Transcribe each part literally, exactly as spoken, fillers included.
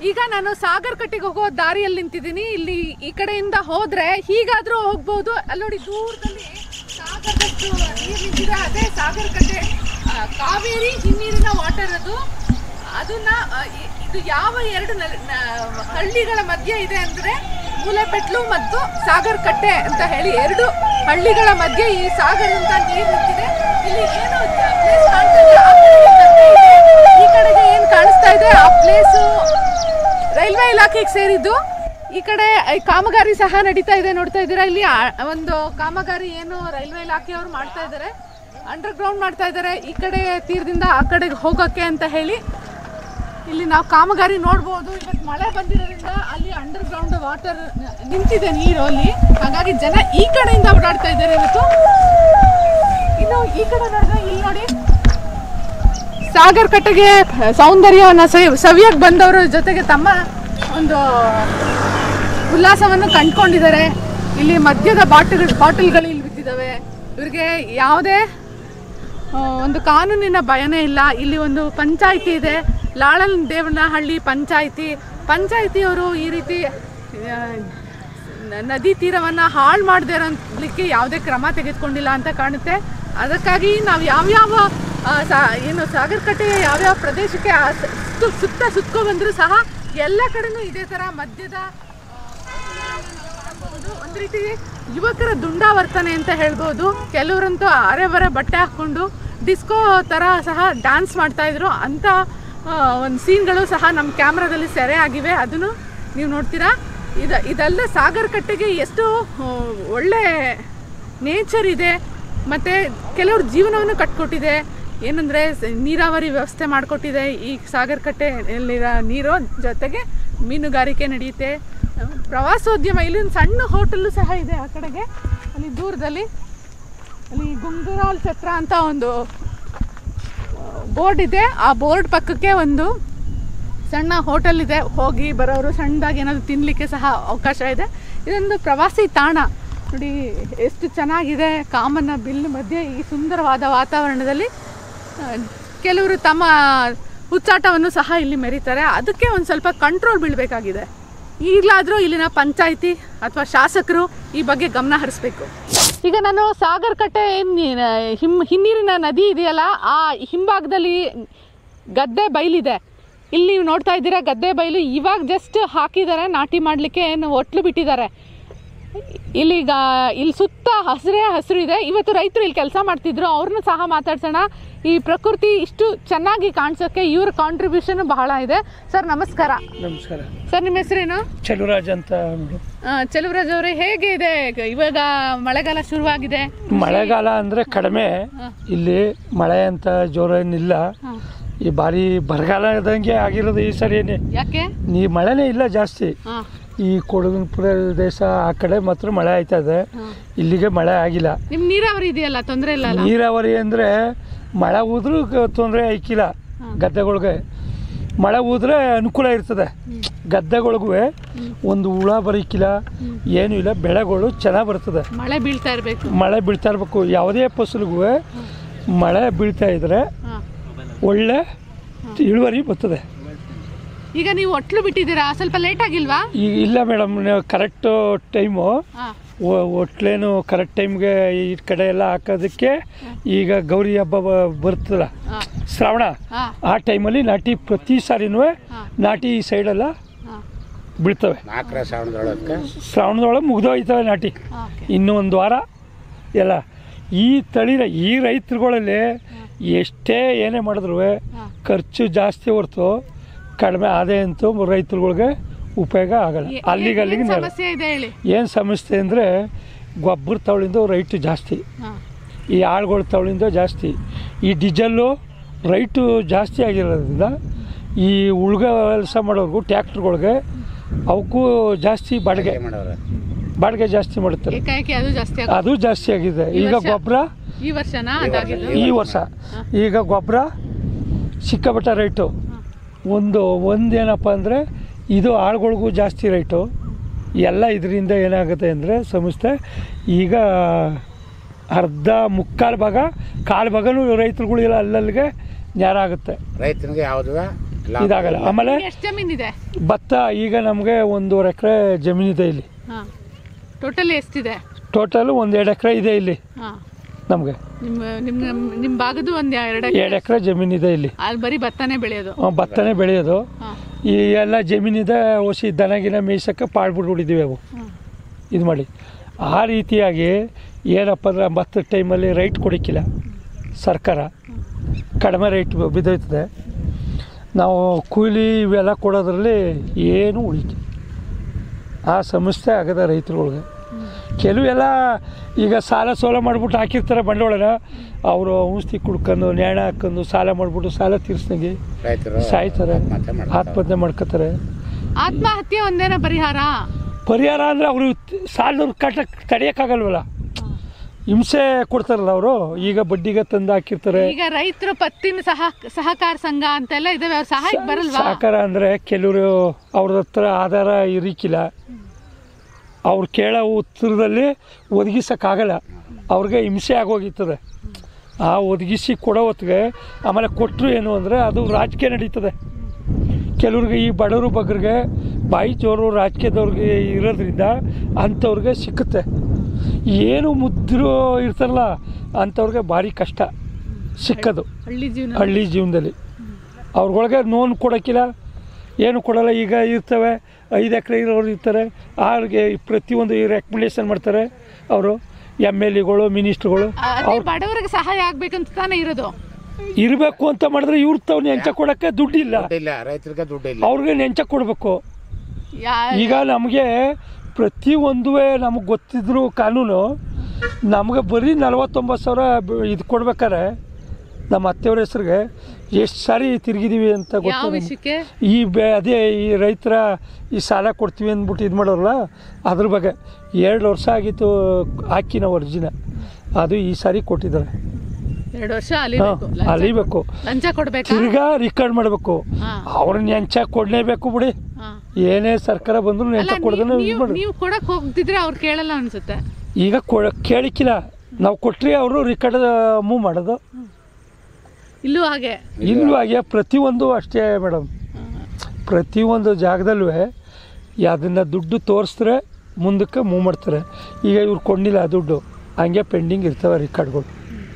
ಈಗ ನಾನು ಸಾಗರ್ ಕಟ್ಟೆಗೆ ಹೋಗೋ ದಾರಿಯಲ್ಲಿ ನಿಂತಿದ್ದೀನಿ. ಇಲ್ಲಿ ಈ ಕಡೆಯಿಂದ ಹೋದ್ರೆ ಹೀಗಾದ್ರೂ ಹೋಗ್ಬಹುದು. ಅಲ್ಲಿ ನೋಡಿ ದೂರದಲ್ಲಿ ಸಾಗರದಷ್ಟು ನೀರು ನಿಂತಿದೆ. ಅದೇ ಸಾಗರ್ ಕಟ್ಟೆ, ಕಾವೇರಿ ಹಿನ್ನೀರಿನ ವಾಟರ್ ಅದು. ಅದನ್ನ ಇದು ಯಾವ ಎರಡು ಹಳ್ಳಿಗಳ ಮಧ್ಯೆ ಇದೆ ಅಂದ್ರೆ ಮೂಲೆಪೆಟ್ಲು ಮತ್ತು ಸಾಗರ್ ಕಟ್ಟೆ ಅಂತ ಹೇಳಿ ಎರಡು ಹಳ್ಳಿಗಳ ಮಧ್ಯೆ ಈ ಸಾಗರ್ ಅಂತ ನೀರು ನಿಂತಿದೆ. ಇಲ್ಲಿ ಏನು ಪ್ಲೇಸ್ ಕಾಣ್ತಾ ಇದೆ, ಈ ಕಡೆಗೆ ಏನ್ ಕಾಣಿಸ್ತಾ ಇದೆ ಆ ಪ್ಲೇಸು ರೈಲ್ವೆ ಇಲಾಖೆಗೆ ಸೇರಿದ್ದು. ಈ ಕಡೆ ಕಾಮಗಾರಿ ಸಹ ನಡೀತಾ ಇದೆ, ನೋಡ್ತಾ ಇದ್ದೀರಾ. ಇಲ್ಲಿ ಒಂದು ಕಾಮಗಾರಿ ಏನು ರೈಲ್ವೆ ಇಲಾಖೆಯವರು ಮಾಡ್ತಾ ಇದ್ದಾರೆ, ಅಂಡರ್ ಗ್ರೌಂಡ್ ಮಾಡ್ತಾ ಇದ್ದಾರೆ ಈ ಕಡೆ ತೀರದಿಂದ ಆ ಕಡೆಗೆ ಹೋಗೋಕ್ಕೆ ಅಂತ ಹೇಳಿ. ಇಲ್ಲಿ ನಾವು ಕಾಮಗಾರಿ ನೋಡ್ಬೋದು. ಇವತ್ತು ಮಳೆ ಬಂದಿರೋದ್ರಿಂದ ಅಲ್ಲಿ ಅಂಡರ್ ಗ್ರೌಂಡ್ ವಾಟರ್ ನಿಂತಿದೆ ನೀರು ಅಲ್ಲಿ, ಹಾಗಾಗಿ ಜನ ಈ ಕಡೆಯಿಂದ ಓಡಾಡ್ತಾ ಇದ್ದಾರೆ ಇವತ್ತು. ಇನ್ನು ಈ ಕಡೆ ನೋಡಿದ್ರೆ ಇಲ್ಲಿ ನೋಡಿ ಸಾಗರ್ ಕಟ್ಟೆಗೆ ಸೌಂದರ್ಯವನ್ನ ಸವಿಯಕ್ಕೆ ಬಂದವರ ಜೊತೆಗೆ ತಮ್ಮ ಒಂದು ಉಲ್ಲಾಸವನ್ನು ಕಂಡುಕೊಂಡಿದ್ದಾರೆ. ಇಲ್ಲಿ ಮದ್ಯದ ಬಾಟಲ್ ಬಾಟಲ್ಗಳು ಇಲ್ಲಿ ಬಿದ್ದಿದ್ದಾವೆ. ಇವ್ರಿಗೆ ಯಾವುದೇ ಒಂದು ಕಾನೂನಿನ ಭಯನೇ ಇಲ್ಲ. ಇಲ್ಲಿ ಒಂದು ಪಂಚಾಯಿತಿ ಇದೆ, ಲಾಳನ್ ದೇವನಹಳ್ಳಿ ಪಂಚಾಯಿತಿ. ಪಂಚಾಯಿತಿಯವರು ಈ ರೀತಿ ನದಿ ತೀರವನ್ನು ಹಾಳು ಮಾಡದೇ ಇರೋಲಿಕ್ಕೆ ಯಾವುದೇ ಕ್ರಮ ತೆಗೆದುಕೊಂಡಿಲ್ಲ ಅಂತ ಕಾಣುತ್ತೆ. ಅದಕ್ಕಾಗಿ ನಾವು ಯಾವ್ಯಾವ ಏನು ಸಾಗರ್ ಕಟ್ಟೆಯ ಯಾವ್ಯಾವ ಪ್ರದೇಶಕ್ಕೆ ಸುತ್ತ ಸುತ್ಕೊ ಬಂದರೂ ಸಹ ಎಲ್ಲ ಕಡೆನೂ ಇದೇ ಥರ ಮದ್ಯದ ಒಂದು ರೀತಿ ಯುವಕರ ದುಂಡಾವರ್ತನೆ ಅಂತ ಹೇಳ್ಬೋದು. ಕೆಲವರಂತೂ ಅರೆ ಬರೆ ಬಟ್ಟೆ ಹಾಕ್ಕೊಂಡು ಡಿಸ್ಕೋ ಥರ ಸಹ ಡ್ಯಾನ್ಸ್ ಮಾಡ್ತಾಯಿದ್ರು. ಅಂಥ ಒಂದು ಸೀನ್ಗಳು ಸಹ ನಮ್ಮ ಕ್ಯಾಮ್ರಾದಲ್ಲಿ ಸೆರೆ ಆಗಿವೆ, ಅದನ್ನು ನೀವು ನೋಡ್ತೀರಾ. ಇದು ಇದೆಲ್ಲ ಸಾಗರ್ ಕಟ್ಟೆಗೆ ಎಷ್ಟು ಒಳ್ಳೆ ನೇಚರ್ ಇದೆ ಮತ್ತು ಕೆಲವ್ರ ಜೀವನವನ್ನು ಕಟ್ಕೊಟ್ಟಿದೆ. ಏನಂದರೆ ನೀರಾವರಿ ವ್ಯವಸ್ಥೆ ಮಾಡಿಕೊಟ್ಟಿದೆ ಈ ಸಾಗರ್ ಕಟ್ಟೆಯಲ್ಲಿರೋ ನೀರು. ಜೊತೆಗೆ ಮೀನುಗಾರಿಕೆ ನಡೆಯುತ್ತೆ, ಪ್ರವಾಸೋದ್ಯಮ. ಇಲ್ಲಿ ಒಂದು ಸಣ್ಣ ಹೋಟೆಲ್ಲು ಸಹ ಇದೆ ಆ ಕಡೆಗೆ, ಅಲ್ಲಿ ದೂರದಲ್ಲಿ. ಅಲ್ಲಿ ಗುಂಗುರಾಲ್ ಛತ್ರ ಅಂತ ಒಂದು ಬೋರ್ಡ್ ಇದೆ, ಆ ಬೋರ್ಡ್ ಪಕ್ಕಕ್ಕೆ ಒಂದು ಸಣ್ಣ ಹೋಟೆಲ್ ಇದೆ. ಹೋಗಿ ಬರೋರು ಸಣ್ಣದಾಗಿ ಏನಾದರೂ ತಿನ್ನಲಿಕ್ಕೆ ಸಹ ಅವಕಾಶ ಇದೆ. ಇದೊಂದು ಪ್ರವಾಸಿ ತಾಣ ನೋಡಿ, ಎಷ್ಟು ಚೆನ್ನಾಗಿದೆ. ಕಾಮನ ಬಿಲ್ ಮಧ್ಯೆ ಈ ಸುಂದರವಾದ ವಾತಾವರಣದಲ್ಲಿ ಕೆಲವರು ತಮ್ಮ ಹುಚ್ಚಾಟವನ್ನು ಸಹ ಇಲ್ಲಿ ಮೆರೀತಾರೆ. ಅದಕ್ಕೆ ಒಂದು ಸ್ವಲ್ಪ ಕಂಟ್ರೋಲ್ ಬೀಳಬೇಕಾಗಿದೆ. ಈಗಲಾದರೂ ಇಲ್ಲಿನ ಪಂಚಾಯಿತಿ ಅಥವಾ ಶಾಸಕರು ಈ ಬಗ್ಗೆ ಗಮನ ಹರಿಸ್ಬೇಕು. ಈಗ ನಾನು ಸಾಗರ್ ಕಟ್ಟೆ ಹಿಮ್ ಹಿನ್ನೀರಿನ ನದಿ ಇದೆಯಲ್ಲ, ಆ ಹಿಂಭಾಗದಲ್ಲಿ ಗದ್ದೆ ಬೈಲಿದೆ. ಇಲ್ಲಿ ನೀವು ನೋಡ್ತಾ ಇದ್ದೀರಾ ಗದ್ದೆ ಬೈಲು. ಇವಾಗ ಜಸ್ಟ್ ಹಾಕಿದ್ದಾರೆ, ನಾಟಿ ಮಾಡಲಿಕ್ಕೆ ಏನು ಒಟ್ಲು ಬಿಟ್ಟಿದ್ದಾರೆ. ಇಲ್ಲಿಗ ಇಲ್ಲಿ ಸುತ್ತ ಹಸಿರೇ ಹಸಿರು ಇದೆ. ಇವತ್ತು ರೈತರು ಇಲ್ಲಿ ಕೆಲಸ ಮಾಡ್ತಿದ್ರು, ಅವ್ರನ್ನೂ ಸಹ ಮಾತಾಡ್ಸೋಣ. ಈ ಪ್ರಕೃತಿ ಇಷ್ಟು ಚೆನ್ನಾಗಿ ಕಾಣಿಸೋಕ್ಕೆ ಇವ್ರ ಕಾಂಟ್ರಿಬ್ಯೂಷನ್ ಬಹಳ ಇದೆ. ಸರ್ ನಮಸ್ಕಾರ. ನಮಸ್ಕಾರ ಸರ್, ನಿಮ್ಮ ಹೆಸರೇನು? ಚೆಲುವರಾಜ್ ಅಂತ. ಚೆಲುವರಾಜ್ ಅವರೇ, ಹೇಗೆ ಇದೆ ಇವಾಗ ಮಳೆಗಾಲ ಶುರುವಾಗಿದೆ? ಮಳೆಗಾಲ ಅಂದ್ರೆ ಕಡಿಮೆ ಇಲ್ಲಿ, ಮಳೆ ಅಂತ ಜೋರೇನಿಲ್ಲ. ಈ ಬಾರಿ ಬರಗಾಲದಂಗೆ ಆಗಿರೋದು ಈ ಸರಿ. ಯಾಕೆ? ನೀ ಮಳೆನೇ ಇಲ್ಲ ಜಾಸ್ತಿ. ಈ ಕೊಡಗಿನ ಪ್ರದೇಶ ಆ ಕಡೆ ಮಾತ್ರ ಮಳೆ ಆಯ್ತಾ ಇದೆ, ಇಲ್ಲಿಗೆ ಮಳೆ ಆಗಿಲ್ಲ. ನಿಮ್ ನೀರಾವರಿ ಇದೆಯಲ್ಲ, ತೊಂದರೆ ಇಲ್ಲ? ನೀರಾವರಿ ಅಂದ್ರೆ ಮಳೆ ಊದ್ರೂ ತೊಂದರೆ ಐಕಿಲ್ಲ ಗದ್ದೆಗಳಿಗೆ. ಮಳೆ ಊದ್ರೆ ಅನುಕೂಲ ಇರ್ತದೆ ಗದ್ದೆಗಳಿಗೂ, ಒಂದು ಹುಳ ಬರೀಕಿಲ್ಲ, ಏನು ಇಲ್ಲ, ಬೆಳೆಗಳು ಚೆನ್ನಾಗಿ ಬರ್ತದೆ. ಮಳೆ ಬೀಳ್ತಾ ಇರಬೇಕು, ಮಳೆ ಬೀಳ್ತಾ ಇರಬೇಕು. ಯಾವುದೇ ಫಸಲಿಗೂ ಮಳೆ ಬೀಳ್ತಾ ಇದ್ರೆ ಒಳ್ಳೆ ಇಳುವರಿ ಬರ್ತದೆ. ಈಗ ನೀವು ಒಟ್ಲು ಬಿಟ್ಟಿದ್ದೀರಾ, ಸ್ವಲ್ಪ ಲೇಟ್ ಆಗಿಲ್ವಾ? ಈಗ ಇಲ್ಲ ಮೇಡಮ್, ಕರೆಕ್ಟ್ ಟೈಮು. ಒಟ್ಲೇನು ಕರೆಕ್ಟ್ ಟೈಮ್ಗೆ ಈ ಕಡೆ ಎಲ್ಲ ಹಾಕೋದಕ್ಕೆ ಈಗ ಗೌರಿ ಹಬ್ಬ ಬರ್ತದಲ್ಲ, ಶ್ರಾವಣ, ಆ ಟೈಮಲ್ಲಿ ನಾಟಿ ಪ್ರತಿ ಸಾರಿನೂ ನಾಟಿ ಈ ಸೈಡೆಲ್ಲ ಬೀಳ್ತವೆ. ಶ್ರಾವಣದೊಳಗೆ ಮುಗ್ದೋಯ್ತವೆ ನಾಟಿ. ಇನ್ನೂ ಒಂದು ವಾರ ಎಲ್ಲ. ಈ ತಳಿರ ಈ ರೈತರುಗಳಲ್ಲಿ ಎಷ್ಟೇ ಏನೇ ಮಾಡಿದ್ರು ಖರ್ಚು ಜಾಸ್ತಿ ಹೊರ್ತು ಕಡಿಮೆ ಆದಾಯ ಅಂತೂ ರೈತರುಗಳಿಗೆ ಉಪಯೋಗ ಆಗಲ್ಲ. ಅಲ್ಲಿಗೆ ಅಲ್ಲಿಗೆ ಏನು ಸಮಸ್ಯೆ ಅಂದರೆ ಗೊಬ್ಬರ ತವಳಿಂದ ರೈಟು ಜಾಸ್ತಿ, ಈ ಆಳುಗಳ ತವಳಿಂದ ಜಾಸ್ತಿ, ಈ ಡೀಸೆಲ್ಲು ರೈಟು ಜಾಸ್ತಿ ಆಗಿರೋದ್ರಿಂದ ಈ ಉಳ್ಗ ಕೆಲಸ ಮಾಡೋರ್ಗು ಟ್ಯಾಕ್ಟ್ರುಗಳಿಗೆ ಅವಕ್ಕೂ ಜಾಸ್ತಿ ಬಾಡಿಗೆ ಬಾಡಿಗೆ ಜಾಸ್ತಿ ಮಾಡುತ್ತಾರೆ. ಅದು ಜಾಸ್ತಿ ಆಗಿದೆ. ಈಗ ಗೊಬ್ಬರ ಈ ವರ್ಷನಾ ಈ ವರ್ಷ ಈಗ ಗೊಬ್ಬರ ಸಿಕ್ಕಾಪಟ್ಟೆ ರೈಟು. ಒಂದು ಒಂದೇನಪ್ಪ ಅಂದರೆ ಇದು ಆಳುಗಳಿಗೂ ಜಾಸ್ತಿ ರೈಟು. ಎಲ್ಲ ಇದರಿಂದ ಏನಾಗುತ್ತೆ ಅಂದರೆ ಸಂಸ್ಥೆ ಈಗ ಅರ್ಧ ಮುಕ್ಕಾಲು ಭಾಗ ಕಾಲು ಭಾಗನೂ ರೈತರುಗಳಿಲ್ಲ, ಅಲ್ಲಲ್ಲಿಗೆ ನ್ಯಾರ ಆಗುತ್ತೆ. ರೈತನಿಗೆ ಯಾವುದು ಇದಾಗಲ್ಲ. ಆಮೇಲೆ ಎಷ್ಟು ಜಮೀನಿದೆ? ಭತ್ತ ಈಗ ನಮಗೆ ಒಂದೂವರೆ ಎಕರೆ ಜಮೀನಿದೆ ಇಲ್ಲಿ. ಟೋಟಲ್ ಎಷ್ಟಿದೆ? ಟೋಟಲ್ ಒಂದು ಎರಡು ಎಕರೆ ಇದೆ ಇಲ್ಲಿ ನಮಗೆ. ನಿಮ್ಮ ನಿಮ್ಮ ನಿಮ್ಮ ಭಾಗದ ಒಂದು ಎರಡು ಎರಡು ಎಕರೆ ಜಮೀನಿದೆ ಇಲ್ಲಿ. ಅಲ್ಲಿ ಬರೀ ಭತ್ತನೇ ಬೆಳೆಯೋದು? ಭತ್ತನೇ ಬೆಳೆಯೋದು. ಈ ಎಲ್ಲ ಜಮೀನಿದೆ ಹೊಸಿ ದನಗಿನ ಮೇಯ್ಸಕ್ಕೆ ಪಾಳ್ಬಿಟ್ಟು ಹೊಡಿದೀವಿ ಅವು ಇದು ಮಾಡಿ. ಆ ರೀತಿಯಾಗಿ ಏನಪ್ಪ ಅಂದ್ರೆ ಭತ್ತದ ಟೈಮಲ್ಲಿ ರೈಟ್ ಕೊಡೋಕ್ಕಿಲ್ಲ ಸರ್ಕಾರ, ಕಡಿಮೆ ರೈಟ್ ಬಿದ್ದೋಯ್ತದೆ. ನಾವು ಕೂಲಿ ಇವೆಲ್ಲ ಕೊಡೋದ್ರಲ್ಲಿ ಏನು ಉಳಿಕೆ ಆ ಸಮಸ್ಯೆ ಆಗದ ರೈತರುಗಳಿಗೆ. ಕೆಲವೆಲ್ಲ ಈಗ ಸಾಲ ಸೋಲ ಮಾಡಿಬಿಟ್ಟು ಹಾಕಿರ್ತಾರೆ ಬಂಡವಾಳನ, ಅವರು ಔಷಧಿ ಕುಡ್ಕೊಂಡು ನ್ಯಾಣ ಹಾಕೊಂಡು ಸಾಲ ಮಾಡಿಬಿಟ್ಟು ಸಾಲ ತೀರ್ಸ್ದಂಗೆ ಸಾಯ್ತಾರೆ, ಆತ್ಮಹತ್ಯೆ ಮಾಡ್ಕೋತಾರೆ. ಆತ್ಮಹತ್ಯೆ ಒಂದೇನ ಪರಿಹಾರ? ಪರಿಹಾರ ಅಂದರೆ ಅವರು ಸಾಲದವ್ರು ಕಟ್ಟ ತಡೆಯೋಕ್ಕಾಗಲ್ವಲ್ಲ, ಹಿಂಸೆ ಕೊಡ್ತಾರಲ್ಲ ಅವರು. ಈಗ ಬಡ್ಡಿಗೆ ತಂದು ಹಾಕಿರ್ತಾರೆ. ಈಗ ರೈತರು ಪತ್ತಿನ ಸಹ ಸಹಕಾರ ಸಂಘ ಅಂತೆಲ್ಲ ಇದಾವೆ, ಅವ್ರ ಸಹಾಯಕ್ಕೆ ಬರಲ್ವಾ? ಸಹಕಾರ ಅಂದರೆ ಕೆಲವರು ಅವ್ರ ಹತ್ರ ಆಧಾರ ಇರಿಕಿಲ್ಲ, ಅವ್ರು ಕೇಳೋ ಉತ್ತರದಲ್ಲಿ ಒದಗಿಸೋಕ್ಕಾಗಲ್ಲ, ಅವ್ರಿಗೆ ಹಿಂಸೆ ಆಗೋಗಿರ್ತದೆ. ಆ ಒದಗಿಸಿ ಕೊಡೋ ಹೊತ್ತಿಗೆ ಆಮೇಲೆ ಕೊಟ್ಟರು ಏನು ಅಂದರೆ ಅದು ರಾಜಕೀಯ ನಡೀತದೆ. ಕೆಲವ್ರಿಗೆ ಈ ಬಡವರು ಬಗ್ಗರಿಗೆ ಬಾಯಿ ಜೋರು ರಾಜಕೀಯದವ್ರಿಗೆ ಇರೋದ್ರಿಂದ ಅಂಥವ್ರಿಗೆ ಸಿಕ್ಕುತ್ತೆ. ಏನು ಮುದ್ರು ಇರ್ತಾರಲ್ಲ ಅಂಥವ್ರಿಗೆ ಭಾರಿ ಕಷ್ಟ ಸಿಕ್ಕೋದು ಹಳ್ಳಿ ಜೀವನದಲ್ಲಿ. ಅವ್ರೊಳಗೆ ನೋನ್ ಕೊಡೋಕ್ಕಿಲ್ಲ, ಏನು ಕೊಡೋಲ್ಲ. ಈಗ ಇರ್ತವೆ ಐದು ಎಕರೆ ಇರೋರು ಇರ್ತಾರೆ, ಅವ್ರಿಗೆ ಪ್ರತಿಯೊಂದು ರೆಕಮೆಂಡೇಶನ್ ಮಾಡ್ತಾರೆ ಅವರು ಎಮ್ ಎಲ್ ಎಗಳು ಮಿನಿಸ್ಟ್ರುಗಳು. ಅವ್ರು ಬಡವರಿಗೆ ಸಹಾಯ ಆಗ್ಬೇಕಂತ ತಾನೇ ಇರೋದು. ಇರಬೇಕು ಅಂತ ಮಾಡಿದ್ರೆ ಇವ್ರ ತಾವ್ ನೆಂಚ ಕೊಡೋಕ್ಕೆ ದುಡ್ಡಿಲ್ಲ, ರೈತರಿಗೆ ದುಡ್ಡಿಲ್ಲ, ಅವ್ರಿಗೆ ನೆಂಚ ಕೊಡಬೇಕು. ಈಗ ನಮಗೆ ಪ್ರತಿಯೊಂದು ನಮಗೆ ಗೊತ್ತಿದ್ರು ಕಾನೂನು, ನಮಗೆ ಬರೀ ನಲ್ವತ್ತೊಂಬತ್ತು ಸಾವಿರ ಇದು ಕೊಡ್ಬೇಕಾರೆ ನಮ್ಮ ಅತ್ತೆಯವ್ರ ಹೆಸ್ರಿಗೆ ಎಷ್ಟು ಸಾರಿ ತಿರುಗಿದೀವಿ ಅಂತ ಗೊತ್ತು. ಈ ಬೆ ಅದೇ ಈ ರೈತರ ಈ ಸಾಲ ಕೊಡ್ತೀವಿ ಅಂದ್ಬಿಟ್ಟು ಇದು ಮಾಡೋರಲ್ಲ ಅದ್ರ ಬಗ್ಗೆ ಎರಡು ವರ್ಷ ಆಗಿತ್ತು ಹಾಕಿ ನಾವು ಅರ್ಜಿನ, ಅದು ಈ ಸಾರಿ ಕೊಟ್ಟಿದ್ದಾರೆ. ಎರಡು ವರ್ಷ ಅಲಿಬೇಕು, ಲಂಚ ಕೊಡ್ಬೇಕು, ತಿರ್ಗಾ ರಿಕಾರ್ಡ್ ಮಾಡಬೇಕು. ಅವ್ರನ್ನ ನೆಂಚ ಕೊಡ್ಲೇಬೇಕು ಬಿಡಿ, ಏನೇ ಸರ್ಕಾರ ಬಂದ್ರು ನೆಂಚ ಕೊಡೋದನ್ನ ನೀವು ಕೊಡಕ್ ಹೋಗ್ತಿದ್ರೆ ಅವ್ರು ಕೇಳಲ್ಲ ಅನ್ಸುತ್ತೆ. ಈಗ ಕೇಳಿಕ್ಕಿಲ್ಲ, ನಾವು ಕೊಟ್ರಿ ಅವರು ರಿಕಾರ್ಡ್ ಮೂವ್ ಮಾಡೋದು. ಇಲ್ಲೂ ಹಾಗೆ ಇಲ್ಲೂ ಹಾಗೆ ಪ್ರತಿಯೊಂದು ಅಷ್ಟೇ ಮೇಡಮ್. ಪ್ರತಿಯೊಂದು ಜಾಗದಲ್ಲೂ ಅದನ್ನು ದುಡ್ಡು ತೋರಿಸಿದ್ರೆ ಮುಂದಕ್ಕೆ ಮೂವ್ ಮಾಡ್ತಾರೆ. ಈಗ ಇವ್ರು ಕೊಂಡಿಲ್ಲ ದುಡ್ಡು, ಹಂಗೆ ಪೆಂಡಿಂಗ್ ಇರ್ತವೆ ರಿಕಾರ್ಡ್ಗಳು.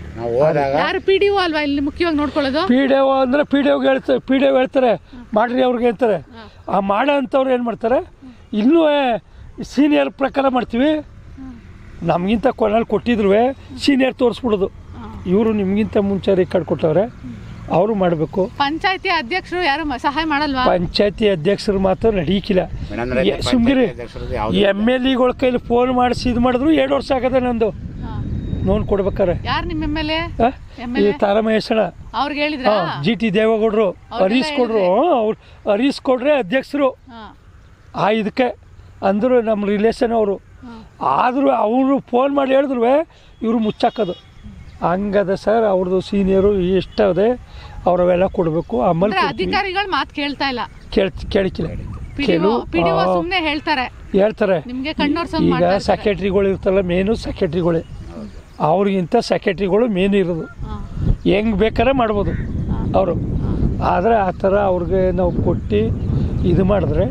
ಯಾರು ಪಿ ಡಿ ಒ ಅಲ್ವಾ ಇಲ್ಲಿ ಮುಖ್ಯವಾಗಿ ನೋಡ್ಕೊಳ್ಳೋದು? ಪಿ ಡಿ ಒ ಅಂದರೆ ಪಿ ಡಿ ಒಗೆ ಹೇಳ್ತಾರೆ, ಪಿ ಡಿ ಒ ಹೇಳ್ತಾರೆ ಮಾಡ್ರಿ ಅವ್ರಿಗೆ ಹೇಳ್ತಾರೆ. ಆ ಮಾಡೋ ಅಂಥವ್ರು ಏನು ಮಾಡ್ತಾರೆ, ಇನ್ನೂ ಸೀನಿಯರ್ ಪ್ರಕಾರ ಮಾಡ್ತೀವಿ, ನಮಗಿಂತ ಕೊನೆಯಲ್ಲಿ ಕೊಟ್ಟಿದ್ರು ಸೀನಿಯರ್ ತೋರಿಸ್ಬಿಡೋದು. ಇವರು ನಿಮಗಿಂತ ಮುಂಚೆ ರಿಕಾರ್ಡ್ ಕೊಟ್ಟವ್ರೆ, ಅವರು ಮಾಡಬೇಕು. ಪಂಚಾಯತಿ ಅಧ್ಯಕ್ಷರು ಯಾರು ಸಹಾಯ ಮಾಡಲ್ವಾ? ಪಂಚಾಯತಿ ಅಧ್ಯಕ್ಷರು ಮಾತ್ರ ನಡೀಕಿಲ್ಲ. ಸುಮ್ಗಿರಿ, ಎಮ್ ಎಲ್ ಎಗಳ ಕೈಲಿ ಫೋನ್ ಮಾಡಿಸಿ ಇದು ಮಾಡಿದ್ರು ಎರಡು ವರ್ಷ ಆಗದೆ ನಂದು ನೋನ್ ಕೊಡ್ಬೇಕಾರೆ. ಯಾರು ನಿಮ್ಮ ಎಮ್ ಎಲ್ ಎ? ಈ ತಾರಮಹೇಶಣ್ಣ, ಅವ್ರಿಗೆ ಹೇಳಿದ್ರ? ಜಿ ಟಿ ದೇವೇಗೌಡರು, ಹರೀಶ್ ಕೊಡ್ರು, ಅವ್ರು ಹರೀಶ್ ಕೊಡ್ರೆ ಅಧ್ಯಕ್ಷರು ಆ ಇದಕ್ಕೆ ಅಂದರು ನಮ್ಮ ರಿಲೇಷನ್ ಅವರು. ಆದರೂ ಅವರು ಫೋನ್ ಮಾಡಿ ಹೇಳಿದ್ರು ಇವರು ಮುಚ್ಚಾಕೋದು. ಹಂಗದ ಸರ್, ಅವ್ರದ್ದು ಸೀನಿಯರು ಎಷ್ಟದೆ ಅವರವೆಲ್ಲ ಕೊಡಬೇಕು. ಆಮೇಲೆ ಅಧಿಕಾರಿಗಳು ಮಾತು ಕೇಳ್ತಾ ಇಲ್ಲ, ಕೇಳ್ ಕೇಳಿಕಿಲ್ಲ. ಕೆಲವು ಹೇಳ್ತಾರೆ ಹೇಳ್ತಾರೆ ಈಗ ಸೆಕ್ರೆಟ್ರಿಗಳು ಇರ್ತಾರಲ್ಲ, ಮೇನು ಸೆಕ್ರೆಟ್ರಿಗಳೇ, ಅವ್ರಿಗಿಂತ ಸೆಕ್ರೆಟ್ರಿಗಳು ಮೇನ್ ಇರೋದು. ಹೆಂಗೆ ಬೇಕಾದ್ರೆ ಮಾಡ್ಬೋದು ಅವರು. ಆದರೆ ಆ ಥರ ಅವ್ರಿಗೆ ನಾವು ಕೊಟ್ಟು ಇದು ಮಾಡಿದ್ರೆ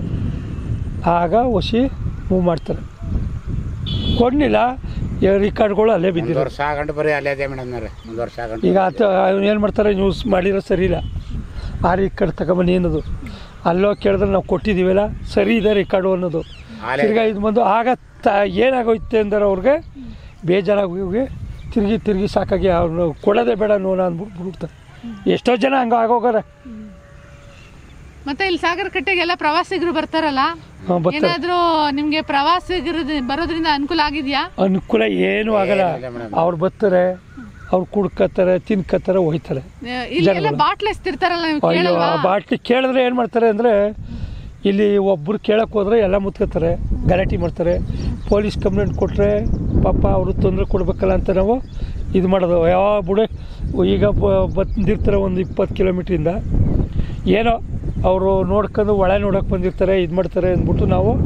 ಆಗ ಹೊಸಿ ಮೂವ್ ಮಾಡ್ತಾರೆ. ಕೊಡಲಿಲ್ಲ ರಿಕಾರ್ಡ್ಗಳು ಅಲ್ಲೇ ಬಿದ್ದಿರೋ. ಈಗ ಆತ ಏನು ಮಾಡ್ತಾರೆ, ನ್ಯೂಸ್ ಮಾಡಿರೋ ಸರಿ ಇಲ್ಲ, ಆ ರಿಕಾರ್ಡ್ ತಗೊಂಬನ್ನಿ ಅನ್ನೋದು. ಅಲ್ಲೋ ಕೇಳಿದ್ರೆ ನಾವು ಕೊಟ್ಟಿದ್ದೀವಲ್ಲ ಸರಿ ಇದೆ ರಿಕಾರ್ಡು ಅನ್ನೋದು. ತಿರ್ಗಾ ಇದು ಬಂದು ಆಗ ತ ಏನಾಗೋಯ್ತೆ ಅಂದ್ರೆ ಅವ್ರಿಗೆ ಬೇಜಾರಾಗಿ ಹೋಗಿ ತಿರುಗಿ ತಿರುಗಿ ಸಾಕಾಗಿ ಅವ್ರು ಕೊಡೋದೇ ಬೇಡ ನೋಡ ಅಂದ್ಬಿಟ್ಟು ಬಿಡ್ತಾರೆ. ಎಷ್ಟೋ ಜನ ಹಂಗೆ ಆಗೋಗಾರೆ. ಮತ್ತೆ ಇಲ್ಲಿ ಸಾಗರಕಟ್ಟೆಗೆಲ್ಲ ಪ್ರವಾಸಿಗರು ಬರ್ತಾರಲ್ಲ, ಏನಾದ್ರೂ ನಿಮ್ಗೆ ಪ್ರವಾಸಿಗರು ಬರೋದ್ರಿಂದ ಅನುಕೂಲ ಆಗಿದ್ಯಾ? ಅನುಕೂಲ ಏನೂ ಆಗಲ್ಲ. ಅವ್ರು ಬರ್ತಾರೆ, ಅವ್ರು ಕುಡ್ಕತ್ತಾರೆ, ತಿನ್ಕತ್ತಾರೆ, ಹೋಯ್ತಾರೆ. ಬಾಟ್ಲಿ ಎಸ್ತಿರ್ತಾರಲ್ಲ, ಅಯ್ಯೋ ಆ ಬಾಟ್ಲಿ ಕೇಳಿದ್ರೆ ಏನು ಮಾಡ್ತಾರೆ ಅಂದರೆ, ಇಲ್ಲಿ ಒಬ್ಬರು ಕೇಳಕ್ಕೆ ಹೋದ್ರೆ ಎಲ್ಲ ಮುತ್ಕೋತಾರೆ, ಗಲಾಟೆ ಮಾಡ್ತಾರೆ. ಪೊಲೀಸ್ ಕಂಪ್ಲೇಂಟ್ ಕೊಟ್ಟರೆ ಪಾಪ ಅವರು ತೊಂದರೆ ಕೊಡ್ಬೇಕಲ್ಲ ಅಂತ ನಾವು ಇದು ಮಾಡೋದು. ಯಾವ ಬುಡೆ ಈಗ ಬಂದಿರ್ತಾರೆ ಒಂದು ಇಪ್ಪತ್ತು ಕಿಲೋಮೀಟ್ರಿಂದ, ಏನೋ ಅವರು ನೋಡ್ಕೊಂಡು ಒಳ ನೋಡೋಕೆ ಬಂದಿರ್ತಾರೆ, ಇದು ಮಾಡ್ತಾರೆ ಅಂದ್ಬಿಟ್ಟು ನಾವು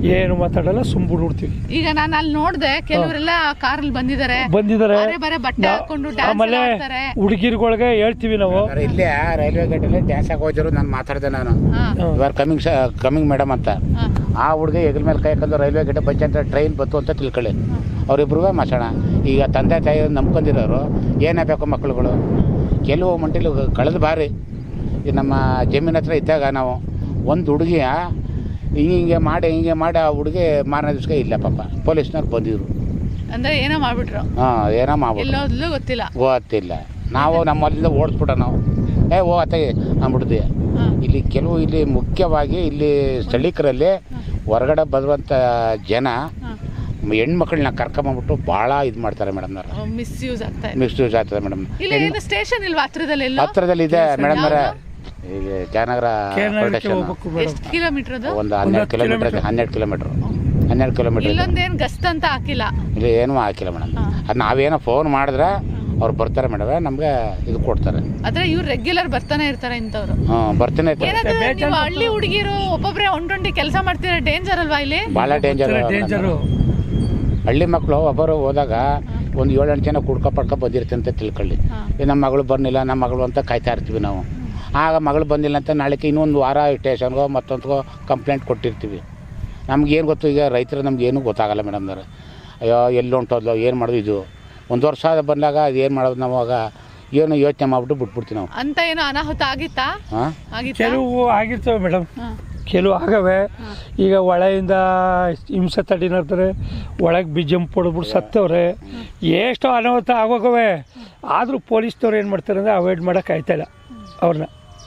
ಏನು ಮಾತಾಡಲ್ಲ, ಸುಮ್ಬಿಡ್ ಬಿಡ್ತೀವಿ. ಈಗ ನಾನು ಅಲ್ಲಿ ನೋಡ್ದೆ ಕೆಲವರೆಲ್ಲ ಕಾರಲ್ಲಿ ಬಂದಿದ್ದಾರೆ ಬಂದಿದ್ದಾರೆ ಬಟ್ಟೆ ಹಾಕೊಂಡು ಆಮೇಲೆ ಹುಡುಗಿರ್ಗಳಿಗೆ ಹೇಳ್ತೀವಿ ನಾವು. ಇಲ್ಲೇ ರೈಲ್ವೆ ಗೇಟ್ ಅಲ್ಲಿ ಡ್ಯಾನ್ಸ್ ಹಾಕೋದ್ರು ನಾನು ಮಾತಾಡಿದೆ ನಾನು ಇವಾರ ಕಮಿಂಗ್ ಕಮಿಂಗ್ ಮೇಡಮ್ ಅಂತ. ಆ ಹುಡುಗಿ ಹೆಗಲ ಮೇಲೆ ಕೈ ಹಾಕೊಂಡು ರೈಲ್ವೆ ಗೇಟ್ ಬಂಚ ಅಂತ ಟ್ರೈನ್ ಬತ್ತು ಅಂತ ತಿಳ್ಕೊಳ್ಳಿ. ಅವ್ರಿಬ್ರು ಮಾತಾಡೋಣ. ಈಗ ತಂದೆ ತಾಯಿ ನಂಬ್ಕೊಂಡಿರೋರು ಏನೇ ಬೇಕು ಮಕ್ಕಳುಗಳು. ಕೆಲವು ಮಂಟಿಲು ಕಳೆದ ಬಾರಿ ನಮ್ಮ ಜಮೀನ್ ಹತ್ರ ಇದ್ದಾಗ ನಾವು ಒಂದು ಹುಡುಗಿಯ ಹಿಂಗೆ ಹಿಂಗೆ ಮಾಡಿ ಹಿಂಗೆ ಮಾಡಿ ಆ ಹುಡುಗಿ ಮಾರನೇ ದಿವಸ ಇಲ್ಲ ಪಾಪ ಪೊಲೀಸ್ನವ್ರು ಬಂದಿದ್ರು. ಅಂದ್ರೆ ಏನೋ ಮಾಡ್ಬಿಟ್ರು. ಹಾಂ ಏನೋ ಮಾಡ್ಬಿಟ್ರು ಗೊತ್ತಿಲ್ಲ ಗೊತ್ತಿಲ್ಲ. ನಾವು ನಮ್ಮಲ್ಲಿಂದ ಓಡಿಸ್ಬಿಟ್ಟ ನಾವು ಏ ಓ ಅತ್ತೆ ಅಂದ್ಬಿಡ್ತೀವಿ. ಇಲ್ಲಿ ಕೆಲವು ಇಲ್ಲಿ ಮುಖ್ಯವಾಗಿ ಇಲ್ಲಿ ಸ್ಥಳೀಕರಲ್ಲಿ ಹೊರಗಡೆ ಬರುವಂಥ ಜನ ಹೆಣ್ಮಕ್ಳನ್ನ ಕರ್ಕೊಂಬಂದ್ಬಿಟ್ಟು ಭಾಳ ಇದು ಮಾಡ್ತಾರೆ ಮೇಡಮ್. ಮಿಸ್ಯೂಸ್ ಆಗ್ತದೆ ಮಿಸ್ಯೂಸ್ ಆಗ್ತದೆ ಮೇಡಮ್. ಸ್ಟೇಷನ್ ಇಲ್ವಾ ಹತ್ರದಲ್ಲಿ? ಹತ್ರದಲ್ಲಿ ಇದೆ ಮೇಡಮ್. ಈಗ ಜಯನಗರ ಕಿಲೋಮೀಟರ್ ಒಂದು ಹನ್ನೆರಡು ಕಿಲೋಮೀಟರ್ ಹನ್ನೆರಡು ಕಿಲೋಮೀಟರ್ ಹನ್ನೆರಡು ಕಿಲೋಮೀಟರ್ ಇಲ್ಲೊಂದೇನು ಗಸ್ಟ್ ಅಂತ ಹಾಕಿಲ್ಲ, ಇಲ್ಲಿ ಏನೂ ಹಾಕಿಲ್ಲ ಮೇಡಮ್. ಅದು ನಾವೇನೋ ಫೋನ್ ಮಾಡಿದ್ರೆ ಅವ್ರು ಬರ್ತಾರೆ ಮೇಡಮ್, ನಮ್ಗೆ ಇದು ಕೊಡ್ತಾರೆ. ಆದ್ರೆ ಇವ್ರು ರೆಗ್ಯುಲರ್ ಬರ್ತಾನೆ ಇರ್ತಾರೆ ಇಂಥವ್ರು. ಹಾಂ ಬರ್ತಾನೆ ಇರ್ತಾರೆ. ಹಳ್ಳಿ ಹುಡುಗಿರು ಒಬ್ಬೊಬ್ರೆ ಒಂಟೊಂಟಿ ಕೆಲಸ ಮಾಡ್ತಿರೋ ಡೇಂಜರ್ ಅಲ್ವಾ ಇಲ್ಲಿ? ಭಾಳ ಡೇಂಜರ್. ಹಳ್ಳಿ ಮಕ್ಕಳು ಒಬ್ಬರು ಹೋದಾಗ ಒಂದು ಏಳೆಂಟು ಜನ ಕುಡ್ಕೊ ಪಡ್ಕೊ ಬಂದಿರ್ತೀವಿ ಅಂತ ತಿಳ್ಕೊಳ್ಳಿ. ನಮ್ಮ ಮಗಳು ಬರ್ನಿಲ್ಲ ನಮ್ಮ ಮಗಳು ಅಂತ ಕಾಯ್ತಾ ಇರ್ತೀವಿ ನಾವು. ಆಗ ಮಗಳು ಬಂದಿಲ್ಲ ಅಂತ ನಾಳೆಗೆ ಇನ್ನೊಂದು ವಾರ ಸ್ಟೇಷನ್ಗೋ ಮತ್ತೊಂದ್ಗೋ ಕಂಪ್ಲೇಂಟ್ ಕೊಟ್ಟಿರ್ತೀವಿ. ನಮ್ಗೇನು ಗೊತ್ತು, ಈಗ ರೈತರು ನಮ್ಗೇನು ಗೊತ್ತಾಗಲ್ಲ ಮೇಡಮ್ನವ್ರೆ. ಅಯ್ಯೋ ಎಲ್ಲಿ ಹೊಂಟೋದ್ಲೋ ಏನು ಮಾಡೋದು, ಇದು ಒಂದು ವರ್ಷ ಬಂದಾಗ ಅದು ಏನು ಮಾಡೋದು ನಾವು. ಆಗ ಏನು ಯೋಚನೆ ಮಾಡ್ಬಿಟ್ಟು ಬಿಟ್ಬಿಡ್ತೀವಿ ನಾವು. ಅಂತ ಏನೋ ಅನಾಹುತ ಆಗಿತ್ತಾ? ಹಾಂ ಕೆಲವು ಆಗಿರ್ತವೆ ಮೇಡಮ್, ಕೆಲವು ಆಗವೆ. ಈಗ ಹೊಳೆಯಿಂದ ಹಿಂಸೆ ತಡಿನರ್ತಾರೆ, ಒಳಗೆ ಬಿಜಂಪ್ ಹೊಡೆದ್ಬಿಟ್ಟು ಸತ್ತವ್ರೆ, ಎಷ್ಟೋ ಅನಾಹುತ ಆಗೋಗವೆ. ಆದರೂ ಪೊಲೀಸ್ನವ್ರು ಏನು ಮಾಡ್ತಾರೆ ಅಂದರೆ ಅವಾಯ್ಡ್ ಮಾಡೋಕೆ ಆಯ್ತಾಯಿಲ್ಲ ಅವ್ರನ್ನ.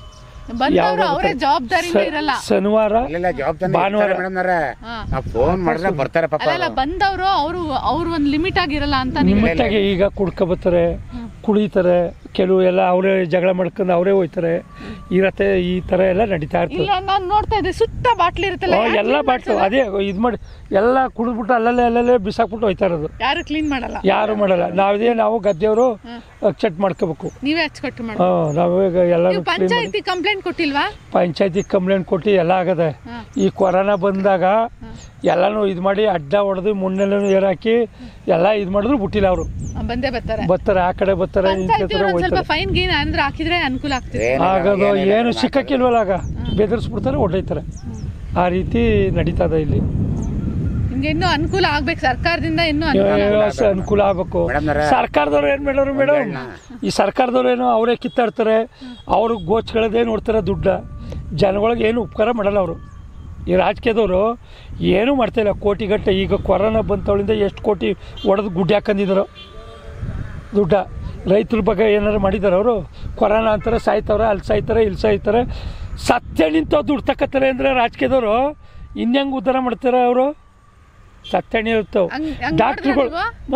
ಶನಿವಾರ ಭಾನುವಾರ ಫೋನ್ ಮಾಡಿದ್ರೆ ಬರ್ತಾರೆ ಪಾಪ. ಬಂದವರು ಅವರು ಅವ್ರು ಒಂದು ಲಿಮಿಟ್ ಆಗಿರಲ್ಲ ಅಂತ. ಲಿಮಿಟ್ ಆಗಿ ಈಗ ಕುಡ್ಕೊ ಬರ್ತಾರೆ, ಕುಡಿತಾರೆ, ಕೆಲವು ಎಲ್ಲ ಅವರೇ ಜಗಳ ಮಾಡ್ಕೊಂಡು ಅವರೇ ಹೋಯ್ತಾರೆ. ಇರತ್ತೆ ಈ ತರ ಎಲ್ಲ ನಡೀತಾ ಇರ್ತದೆ. ನಾನು ನೋಡ್ತಾ ಇದ್ದೆ ಸುತ್ತ ಬಾಟ್ಲಿ ಇರುತ್ತಲ್ಲ, ಎಲ್ಲ ಬಾಟ್ಲು ಅದೇ ಇದು ಮಾಡಿ ಎಲ್ಲ ಕುಡಿದ್ಬಿಟ್ಟು ಅಲ್ಲಲ್ಲೇ ಅಲ್ಲಲ್ಲೇ ಬಿಸಾಕ್ಬಿಟ್ಟು ಹೋಯ್ತಾ ಇರೋದು. ಯಾರು ಕ್ಲೀನ್ ಮಾಡಲ್ಲ, ಯಾರು ಮಾಡಲ್ಲ. ನಾವೇ ನಾವು ಗದ್ದೆಯವರು ಅಚ್ಚಟ್ ಮಾಡ್ಕೋಬೇಕು. ನೀವೇ ಅಚ್ಚುಕಟ್ಟು ಮಾಡಿ. ನಾವೀಗ ಎಲ್ಲ ಪಂಚಾಯತಿ ಕಂಪ್ಲೇಂಟ್ ಕೊಟ್ಟಿಲ್ವಾ? ಪಂಚಾಯತಿ ಕಂಪ್ಲೇಂಟ್ ಕೊಟ್ಟು ಎಲ್ಲ ಆಗದೆ. ಈ ಕೊರೋನಾ ಬಂದಾಗ ಎಲ್ಲಾನು ಇದು ಮಾಡಿ ಅಡ್ಡ ಹೊಡೆದು ಮುನ್ನೆಲ್ಲ ನೀರು ಹಾಕಿ ಎಲ್ಲ ಇದು ಮಾಡಿದ್ರು ಬಿಟ್ಟಿಲ್ಲ. ಅವರು ಬಂದೇ ಬರ್ತಾರೆ ಬರ್ತಾರೆ ಆ ಕಡೆ ಬರ್ತಾರೆ, ಫೈನ್ ಗೀನ್ ಅಂದ್ರೆ ಹಾಕಿದ್ರೆ ಅನುಕೂಲ ಆಗ್ತದೆ. ಆಗೋದು ಏನು ಸಿಕ್ಕಕ್ಕಿಲ್ವಲ್ಲ, ಆಗ ಬೆದರಿಸ್ಬಿಡ್ತಾರೆ, ಹೊಡೆಯ್ತಾರೆ. ಆ ರೀತಿ ನಡೀತದ ಇಲ್ಲಿ. ಇನ್ನೂ ಅನುಕೂಲ ಆಗ್ಬೇಕು ಸರ್ಕಾರದಿಂದ, ಇನ್ನೂ ಅನುಕೂಲ ಆಗ್ಬೇಕು. ಸರ್ಕಾರದವ್ರು ಏನ್ ಮಾಡೋರು ಮೇಡಮ್, ಈ ಸರ್ಕಾರದವ್ರು ಏನೋ ಅವರೇ ಕಿತ್ತಾಡ್ತಾರೆ, ಅವ್ರಿಗೆ ಗೋಚ್ಗಳದೇ ನೋಡ್ತಾರೆ ದುಡ್ಡ. ಜನಗಳಿಗೆ ಏನು ಉಪಕಾರ ಮಾಡಲ್ಲ ಅವರು. ಈ ರಾಜಕೀಯದವರು ಏನೂ ಮಾಡ್ತಾಯಿಲ್ಲ. ಕೋಟಿಗಟ್ಟೆ ಈಗ ಕೊರೋನಾ ಬಂತವಳಿಂದ ಎಷ್ಟು ಕೋಟಿ ಹೊಡೆದು ಗುಡ್ಡೆ ಹಾಕೊಂಡಿದ್ರು ದುಡ್ಡ. ರೈತರ ಬಗ್ಗೆ ಏನಾರು ಮಾಡಿದಾರೆ ಅವರು? ಕೊರೋನಾ ಅಂತಾರೆ ಸಾಯ್ತವ್ರೆ, ಅಲ್ಲಿ ಸಾಯ್ತಾರೆ, ಇಲ್ಲಿ ಸಾಯ್ತಾರೆ. ಸತ್ಯ ನಿಂತು ದುಡ್ಡು ತಕ್ಕತ್ತಾರೆ ಅಂದರೆ ರಾಜಕೀಯದವರು ಇನ್ನೆಂಗೆ ಉದ್ಧಾರ ಮಾಡ್ತಾರೆ ಅವರು? ಸತ್ಯಣಿ ಇರ್ತಾವೆ ಡಾಕ್ಟ್ರುಗಳು.